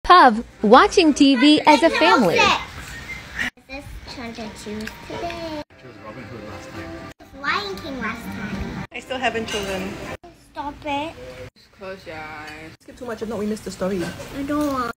Pub, watching TV as a family. This trying to choose today. I chose Robin Hood last time. Lion King last time. I still haven't chosen. Stop it. Just close your eyes. Skip too much if not we miss the story. I don't want.